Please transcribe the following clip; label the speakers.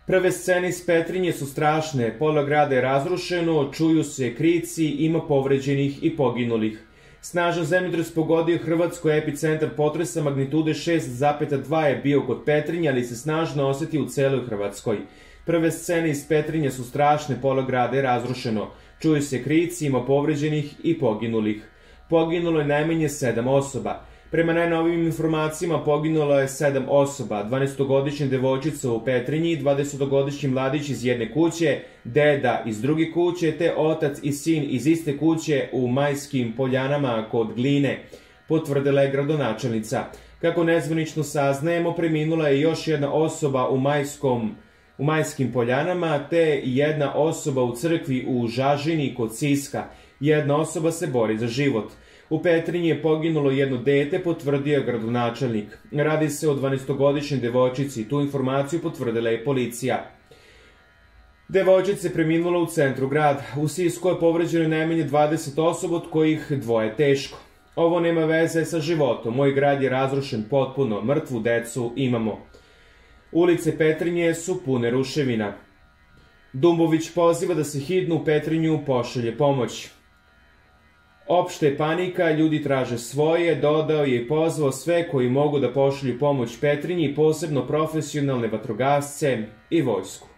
Speaker 1: Prve scene iz Petrinje su strašne, pola grada je razrušeno, čuju se krici, ima povređenih i poginulih. Snažan zemljotres pogodio Hrvatsku, epicentar potresa magnitude 6,2 je bio kod Petrinje, ali se snažno oseti u celoj Hrvatskoj. Prve scene iz Petrinje su strašne, pola grada je razrušeno, čuju se krici, ima povređenih i poginulih. Poginulo je najmanje 7 osoba. Prema najnovijim informacijama poginulo je 7 osoba, 12-godišnja devojčica u Petrinji, 20-godišnji mladić iz jedne kuće, deda iz druge kuće, te otac i sin iz iste kuće u Majskim Poljanama kod Gline, potvrdila je gradonačelnica. Kako nezvanično saznajemo, preminula je još jedna osoba u Majskim Poljanama, te jedna osoba u crkvi u Žažini kod Siska. Jedna osoba se bori za život. U Petrinji je poginulo jedno dete, potvrdio je gradonačelnik. Radi se o 12-godišnjoj devojčici, tu informaciju potvrdila je policija. Devojčica je preminula u centru grada. U Sisku je povređeno najmanje 20 osoba, od kojih 2 teško. Ovo nema veze sa životom, moj grad je razrušen potpuno, mrtvu decu imamo. Ulice Petrinje su pune ruševina. Dumbović poziva da se hitno u Petrinju pošalje pomoć. Opšta je panika, ljudi traže svoje, dodao je i pozvao sve koji mogu da pošalju pomoć Petrinji, posebno profesionalne vatrogasce i vojsku.